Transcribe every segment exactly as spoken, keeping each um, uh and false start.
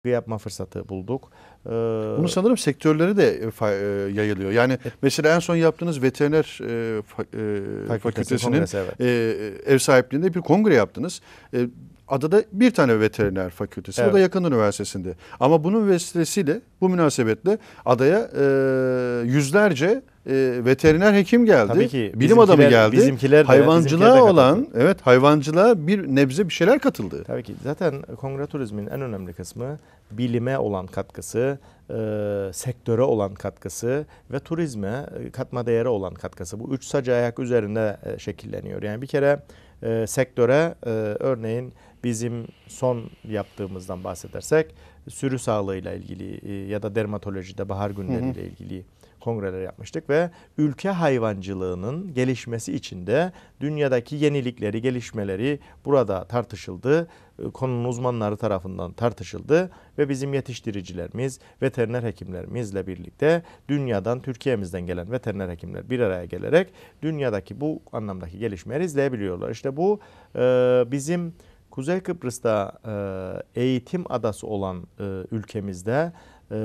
yapma fırsatı bulduk. Ee, Bunu sanırım sektörleri de e, yayılıyor. Yani evet. Mesela en son yaptığınız veteriner e, fa, e, fakültesinin kongresi, evet. e, ev sahipliğinde bir kongre yaptınız. E, adada bir tane veteriner fakültesi. Evet. O da Yakın Üniversitesi'nde. Ama bunun vesilesiyle, bu münasebetle adaya e, yüzlerce e, veteriner hekim geldi. Tabii ki, bilim adamı geldi. Bizimkiler de, hayvancılığa bizimkiler de olan, evet hayvancılığa bir nebze bir şeyler katıldı. Tabii ki. Zaten kongre turizmin en önemli kısmı bilime olan katkısı, e, sektöre olan katkısı ve turizme e, katma değeri olan katkısı. Bu üç sac ayak üzerinde e, şekilleniyor. Yani bir kere e, sektöre e, örneğin bizim son yaptığımızdan bahsedersek sürü sağlığıyla ilgili e, ya da dermatolojide bahar günleriyle ilgili kongreler yapmıştık ve ülke hayvancılığının gelişmesi için de dünyadaki yenilikleri, gelişmeleri burada tartışıldı. Konunun uzmanları tarafından tartışıldı ve bizim yetiştiricilerimiz, veteriner hekimlerimizle birlikte dünyadan, Türkiye'mizden gelen veteriner hekimler bir araya gelerek dünyadaki bu anlamdaki gelişmeleri izleyebiliyorlar. İşte bu bizim Kuzey Kıbrıs'ta eğitim adası olan ülkemizde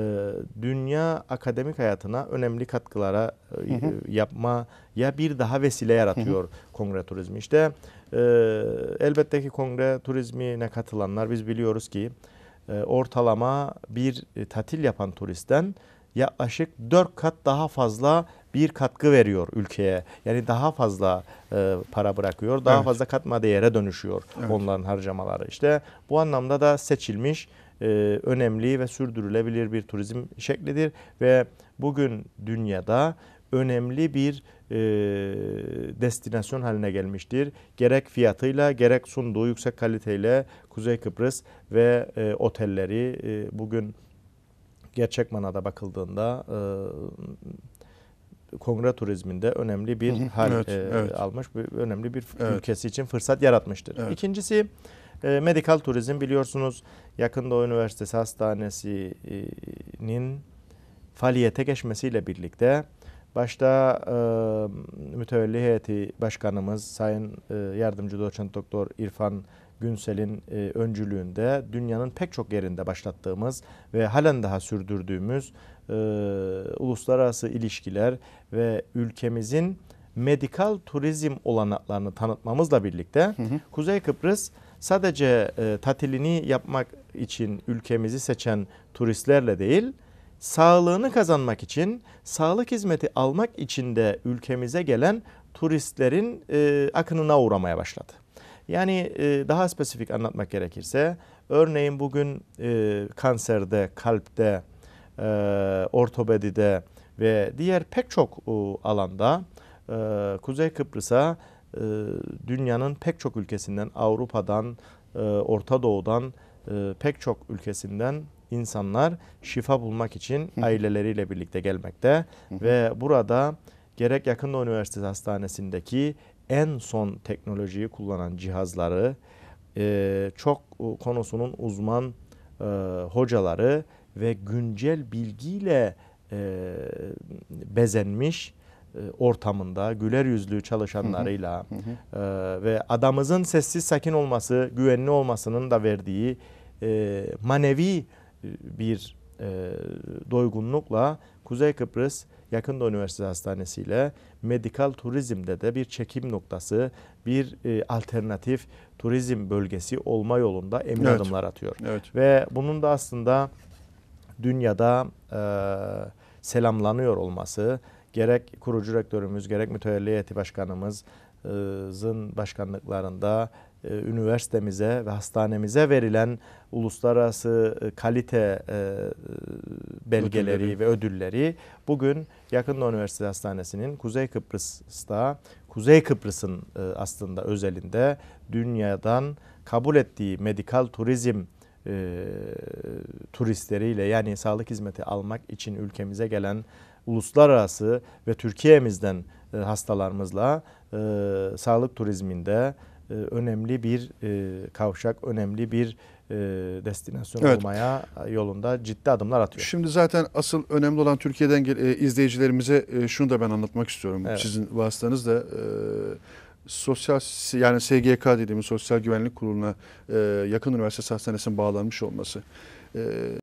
dünya akademik hayatına önemli katkılara hı hı. yapmaya bir daha vesile yaratıyor hı hı. kongre turizmi. İşte e, elbette ki kongre turizmine katılanlar biz biliyoruz ki e, ortalama bir e, tatil yapan turistten yaklaşık dört kat daha fazla bir katkı veriyor ülkeye. Yani daha fazla e, para bırakıyor, daha evet. fazla katma değere dönüşüyor evet. onların harcamaları. İşte bu anlamda da seçilmiş Ee, önemli ve sürdürülebilir bir turizm şeklidir ve bugün dünyada önemli bir e, destinasyon haline gelmiştir. Gerek fiyatıyla gerek sunduğu yüksek kaliteyle Kuzey Kıbrıs ve e, otelleri e, bugün gerçek manada bakıldığında e, kongre turizminde önemli bir hal evet, e, evet. almış, bir, önemli bir evet. ülkesi için fırsat yaratmıştır. Evet. İkincisi E, medikal turizm, biliyorsunuz Yakın Doğu Üniversitesi Hastanesi'nin faaliyete geçmesiyle birlikte başta e, mütevelli heyeti başkanımız Sayın e, Yardımcı Doçent Doktor İrfan Günsel'in e, öncülüğünde dünyanın pek çok yerinde başlattığımız ve halen daha sürdürdüğümüz e, uluslararası ilişkiler ve ülkemizin medikal turizm olanaklarını tanıtmamızla birlikte hı hı. Kuzey Kıbrıs sadece e, tatilini yapmak için ülkemizi seçen turistlerle değil, sağlığını kazanmak için, sağlık hizmeti almak için de ülkemize gelen turistlerin e, akınına uğramaya başladı. Yani e, daha spesifik anlatmak gerekirse, örneğin bugün e, kanserde, kalpte, e, ortopedide ve diğer pek çok e, alanda e, Kuzey Kıbrıs'a dünyanın pek çok ülkesinden, Avrupa'dan, Orta Doğu'dan pek çok ülkesinden insanlar şifa bulmak için aileleriyle birlikte gelmekte ve burada gerek Yakın Doğu Üniversitesi Hastanesi'ndeki en son teknolojiyi kullanan cihazları, çok konusunun uzman hocaları ve güncel bilgiyle bezenmiş ortamında güler yüzlü çalışanlarıyla hı hı. E, ve adamızın sessiz sakin olması, güvenli olmasının da verdiği e, manevi bir e, doygunlukla Kuzey Kıbrıs Yakın Doğu Üniversitesi Hastanesi ile medikal turizmde de bir çekim noktası, bir e, alternatif turizm bölgesi olma yolunda emin evet. adımlar atıyor. Evet. Ve bunun da aslında dünyada e, selamlanıyor olması, gerek kurucu rektörümüz, gerek mütevelli heyeti başkanımızın başkanlıklarında e, üniversitemize ve hastanemize verilen uluslararası kalite e, belgeleri ödülleri. ve ödülleri bugün Yakın Doğu Üniversitesi Hastanesi'nin Kuzey Kıbrıs'ta, Kuzey Kıbrıs'ın e, aslında özelinde dünyadan kabul ettiği medikal turizm e, turistleriyle, yani sağlık hizmeti almak için ülkemize gelen uluslararası ve Türkiye'mizden e, hastalarımızla e, sağlık turizminde e, önemli bir e, kavşak, önemli bir e, destinasyon evet. olmaya yolunda ciddi adımlar atıyor. Şimdi zaten asıl önemli olan Türkiye'den e, izleyicilerimize e, şunu da ben anlatmak istiyorum. Evet. Sizin vasıtanızla e, sosyal, yani S G K dediğimiz Sosyal Güvenlik Kurulu'na e, Yakın Üniversitesi Hastanesi'nin bağlanmış olması. e,